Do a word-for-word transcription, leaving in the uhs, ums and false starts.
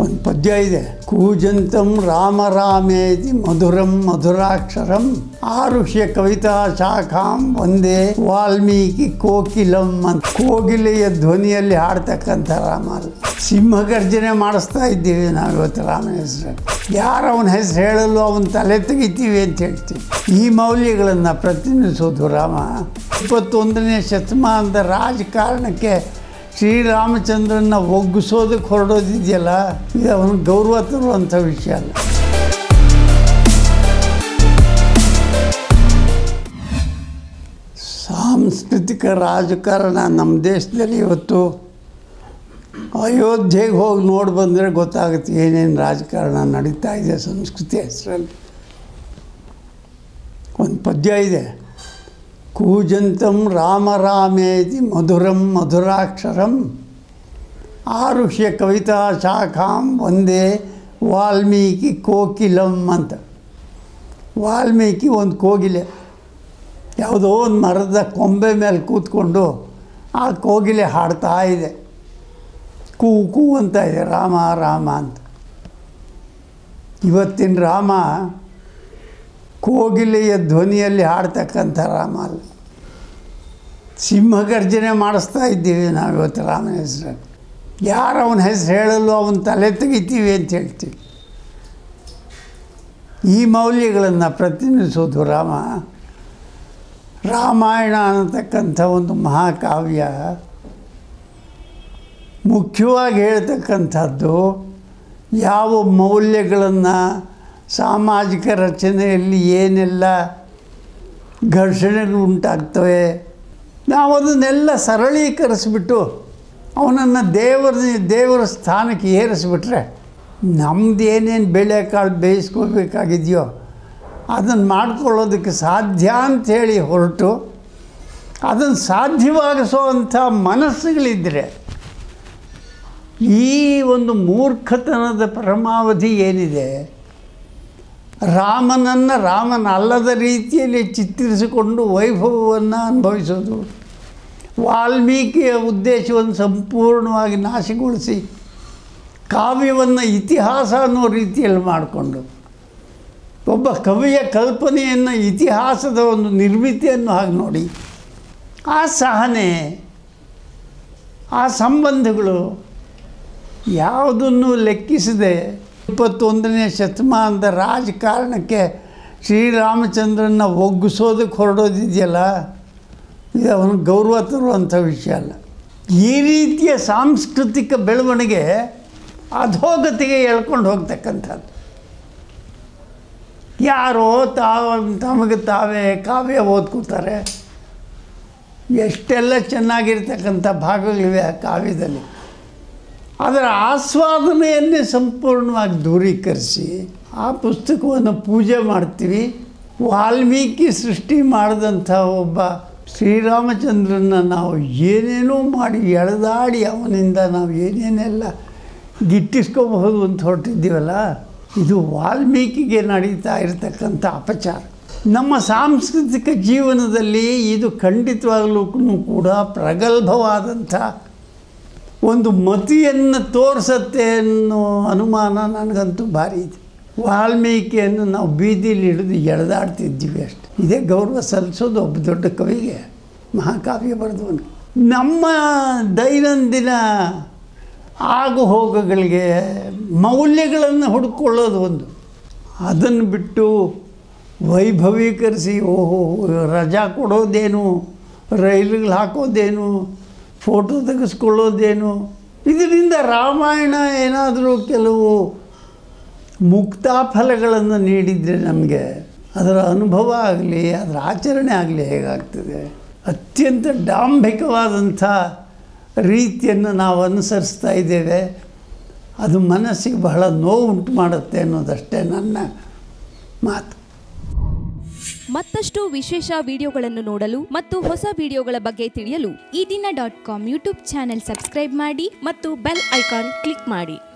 ಒಂದು ಪದ್ಯ ಇದೆ, ಕೂಜಂತಂ ರಾಮ ರಾಮೇತಿ ಮಧುರಂ ಮಧುರಾಕ್ಷರಂ ಆರುಷ್ಯ ಕವಿತಾ ಶಾಖಾಂ ಒಂದೇ ವಾಲ್ಮೀಕಿ ಕೋಕಿಲಂ ಅಂತ. ಕೋಗಿಲೆಯ ಧ್ವನಿಯಲ್ಲಿ ಹಾಡ್ತಕ್ಕಂಥ ರಾಮ ಅಲ್ಲ. ಸಿಂಹಗರ್ಜನೆ ಮಾಡಿಸ್ತಾ ಇದ್ದೀವಿ ನಾವು ಇವತ್ತು ರಾಮನ ಹೆಸರು. ಯಾರು ಅವನ ಹೆಸರು ಹೇಳಲು ಅವನ ತಲೆ ತೆಗಿತೀವಿ ಅಂತ ಹೇಳ್ತೀವಿ. ಈ ಮೌಲ್ಯಗಳನ್ನು ಪ್ರತಿನಿಧಿಸೋದು ರಾಮ. ಇಪ್ಪತ್ತೊಂದನೇ ಶತಮಾನದ ರಾಜಕಾರಣಕ್ಕೆ ಶ್ರೀರಾಮಚಂದ್ರನ ಒಗ್ಗಿಸೋದಕ್ಕೆ ಹೊರಡೋದಿದೆಯಲ್ಲ, ಇದು ಅವನಿಗೆ ಗೌರವ ತರುವಂಥ ವಿಷಯ ಅಲ್ಲ. ಸಾಂಸ್ಕೃತಿಕ ರಾಜಕಾರಣ ನಮ್ಮ ದೇಶದಲ್ಲಿ ಇವತ್ತು ಅಯೋಧ್ಯೆಗೆ ಹೋಗಿ ನೋಡಿ ಬಂದರೆ ಗೊತ್ತಾಗುತ್ತೆ ಏನೇನು ರಾಜಕಾರಣ ನಡೀತಾ ಇದೆ ಸಂಸ್ಕೃತಿ ಹೆಸರಲ್ಲಿ. ಒಂದು ಪದ್ಯ ಇದೆ, ಕೂಜಂತಂ ರಾಮ ರಾಮೇತಿ ಮಧುರಂ ಮಧುರಾಕ್ಷರಂ ಆರುಷ್ಯ ಕವಿತಾ ಶಾಖಾಂ ಒಂದೇ ವಾಲ್ಮೀಕಿ ಕೋಕಿಲಂ ಅಂತ. ವಾಲ್ಮೀಕಿ ಒಂದು ಕೋಗಿಲೆ, ಯಾವುದೋ ಒಂದು ಮರದ ಕೊಂಬೆ ಮೇಲೆ ಕೂತ್ಕೊಂಡು ಆ ಕೋಗಿಲೆ ಹಾಡ್ತಾ ಇದೆ, ಕೂ ಕೂ ಅಂತ ಇದೆ, ರಾಮ ರಾಮ ಅಂತ. ಇವತ್ತಿನ ರಾಮ ಕೋಗಿಲೆಯ ಧ್ವನಿಯಲ್ಲಿ ಹಾಡ್ತಕ್ಕಂಥ ರಾಮ ಅಲ್ಲ. ಸಿಂಹಗರ್ಜನೆ ಮಾಡಿಸ್ತಾ ಇದ್ದೀವಿ ನಾವು ಇವತ್ತು ರಾಮನ ಹೆಸರಲ್ಲಿ. ಯಾರು ಅವನ ಹೆಸರು ಹೇಳಲು ಅವನ ತಲೆ ತೆಗಿತೀವಿ ಅಂತ ಹೇಳ್ತೀವಿ. ಈ ಮೌಲ್ಯಗಳನ್ನು ಪ್ರತಿನಿಧಿಸೋದು ರಾಮ. ರಾಮಾಯಣ ಅನ್ನತಕ್ಕಂಥ ಒಂದು ಮಹಾಕಾವ್ಯ ಮುಖ್ಯವಾಗಿ ಹೇಳ್ತಕ್ಕಂಥದ್ದು ಯಾವ ಮೌಲ್ಯಗಳನ್ನು, ಸಾಮಾಜಿಕ ರಚನೆಯಲ್ಲಿ ಏನೆಲ್ಲ ಘರ್ಷಣೆಗಳು ಉಂಟಾಗ್ತವೆ, ನಾವು ಅದನ್ನೆಲ್ಲ ಸರಳೀಕರಿಸ್ಬಿಟ್ಟು ಅವನನ್ನು ದೇವರ ದೇವರ ಸ್ಥಾನಕ್ಕೆ ಏರಿಸ್ಬಿಟ್ರೆ ನಮ್ಮದು ಏನೇನು ಬೇಳೆಕಾಳು ಬೇಯಿಸ್ಕೋಬೇಕಾಗಿದೆಯೋ ಅದನ್ನು ಮಾಡ್ಕೊಳ್ಳೋದಕ್ಕೆ ಸಾಧ್ಯ ಅಂಥೇಳಿ ಹೊರಟು ಅದನ್ನು ಸಾಧ್ಯವಾಗಿಸೋ ಅಂಥ ಮನಸ್ಸುಗಳಿದ್ದರೆ ಈ ಒಂದು ಮೂರ್ಖತನದ ಪರಮಾವಧಿ ಏನಿದೆ, ರಾಮನನ್ನು ರಾಮನ ಅಲ್ಲದ ರೀತಿಯಲ್ಲಿ ಚಿತ್ರಿಸಿಕೊಂಡು ವೈಭವವನ್ನು ಅನುಭವಿಸೋದು, ವಾಲ್ಮೀಕಿಯ ಉದ್ದೇಶವನ್ನು ಸಂಪೂರ್ಣವಾಗಿ ನಾಶಗೊಳಿಸಿ ಕಾವ್ಯವನ್ನು ಇತಿಹಾಸ ಅನ್ನೋ ರೀತಿಯಲ್ಲಿ ಮಾಡಿಕೊಂಡು ಒಬ್ಬ ಕವಿಯ ಕಲ್ಪನೆಯನ್ನು ಇತಿಹಾಸದ ಒಂದು ನಿರ್ಮಿತಿಯನ್ನು ಹಾಗೆ ನೋಡಿ ಆ ಸಹನೆ, ಆ ಸಂಬಂಧಗಳು ಯಾವುದನ್ನು ಲೆಕ್ಕಿಸದೆ ಇಪ್ಪತ್ತೊಂದನೇ ಶತಮಾನದ ರಾಜಕಾರಣಕ್ಕೆ ಶ್ರೀರಾಮಚಂದ್ರನ ಒಗ್ಗಿಸೋದಕ್ಕೆ ಹೊರಡೋದಿದೆಯಲ್ಲ, ಇದು ಅವನಿಗೆ ಗೌರವ ತರುವಂಥ ವಿಷಯ ಅಲ್ಲ. ಈ ರೀತಿಯ ಸಾಂಸ್ಕೃತಿಕ ಬೆಳವಣಿಗೆ ಅಧೋಗತಿಗೆ ಎಳ್ಕೊಂಡು ಹೋಗ್ತಕ್ಕಂಥದ್ದು. ಯಾರೋ ತಾವು ತಮಗೆ ತಾವೇ ಕಾವ್ಯ ಓದ್ಕೋತಾರೆ. ಎಷ್ಟೆಲ್ಲ ಚೆನ್ನಾಗಿರ್ತಕ್ಕಂಥ ಭಾಗಗಳಿವೆ ಆ ಕಾವ್ಯದಲ್ಲಿ. ಅದರ ಆಸ್ವಾದನೆಯನ್ನೇ ಸಂಪೂರ್ಣವಾಗಿ ದೂರೀಕರಿಸಿ ಆ ಪುಸ್ತಕವನ್ನು ಪೂಜೆ ಮಾಡ್ತೀವಿ. ವಾಲ್ಮೀಕಿ ಸೃಷ್ಟಿ ಮಾಡಿದಂಥ ಒಬ್ಬ ಶ್ರೀರಾಮಚಂದ್ರನ ನಾವು ಏನೇನೋ ಮಾಡಿ ಎಳೆದಾಡಿ ಅವನಿಂದ ನಾವು ಏನೇನೆಲ್ಲ ಗಿಟ್ಟಿಸ್ಕೋಬಹುದು ಅಂತ ಹೊರಟಿದ್ದೀವಲ್ಲ, ಇದು ವಾಲ್ಮೀಕಿಗೆ ನಡೀತಾ ಇರತಕ್ಕಂಥ ಅಪಚಾರ. ನಮ್ಮ ಸಾಂಸ್ಕೃತಿಕ ಜೀವನದಲ್ಲಿ ಇದು ಖಂಡಿತವಾಗಲೂ ಕೂಡ ಪ್ರಗಲ್ಭವಾದಂಥ ಒಂದು ಮತಿಯನ್ನು ತೋರಿಸತ್ತೆ ಅನ್ನೋ ಅನುಮಾನ ನನಗಂತೂ ಭಾರಿ ಇದೆ. ವಾಲ್ಮೀಕಿಯನ್ನು ನಾವು ಬೀದಿಲಿ ಹಿಡಿದು ಎಳೆದಾಡ್ತಿದ್ದೀವಿ ಅಷ್ಟೆ. ಇದೇ ಗೌರವ ಸಲ್ಲಿಸೋದು ಒಬ್ಬ ದೊಡ್ಡ ಕವಿಗೆ, ಮಹಾಕಾವ್ಯ ಬರೆದವನಿಗೆ. ನಮ್ಮ ದೈನಂದಿನ ಆಗು ಹೋಗುಗಳಿಗೆ ಮೌಲ್ಯಗಳನ್ನು ಹುಡುಕೊಳ್ಳೋದು ಒಂದು, ಅದನ್ನು ಬಿಟ್ಟು ವೈಭವೀಕರಿಸಿ ಓಹೋ ರಜಾ ಕೊಡೋದೇನು, ರೈಲುಗಳು ಹಾಕೋದೇನು, ಫೋಟೋ ತೆಗೆಸ್ಕೊಳ್ಳೋದೇನು, ಇದರಿಂದ ರಾಮಾಯಣ ಏನಾದರೂ ಕೆಲವು ಮುಕ್ತಾಫಲಗಳನ್ನು ನೀಡಿದರೆ ನಮಗೆ ಅದರ ಅನುಭವ ಆಗಲಿ, ಅದರ ಆಚರಣೆ ಆಗಲಿ ಹೇಗಾಗ್ತದೆ. ಅತ್ಯಂತ ಡಾಂಭಿಕವಾದಂಥ ರೀತಿಯನ್ನು ನಾವು ಅನುಸರಿಸ್ತಾ ಇದ್ದೇವೆ. ಅದು ಮನಸ್ಸಿಗೆ ಬಹಳ ನೋವು ಉಂಟು ಮಾಡುತ್ತೆ ಅನ್ನೋದಷ್ಟೇ ನನ್ನ ಮಾತು. ಮತ್ತಷ್ಟು ವಿಶೇಷ ವಿಡಿಯೋಗಳನ್ನು ನೋಡಲು ಮತ್ತು ಹೊಸ ವಿಡಿಯೋಗಳ ಬಗ್ಗೆ ತಿಳಿಯಲು ಈ ದಿನ dot com YouTube channel subscribe ಮಾಡಿ ಮತ್ತು ಬೆಲ್ ಐಕಾನ್ ಕ್ಲಿಕ್ ಮಾಡಿ.